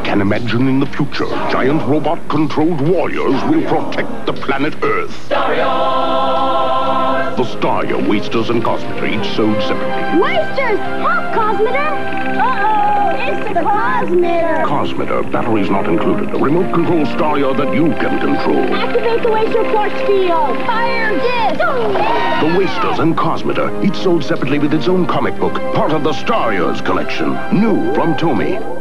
can imagine in the future, giant robot-controlled warriors will protect the planet Earth. Starriors! The Starriors Wastors and Cosmittor, each sold separately. Wasters! Help, Cosmittor! Uh-oh! It's the Cosmittor! Cosmittor, batteries not included. A remote control Starrior that you can control. Activate the Waster force field! Fire this! The Wastors and Cosmittor, each sold separately with its own comic book, part of the Starriors collection. New from TOMY.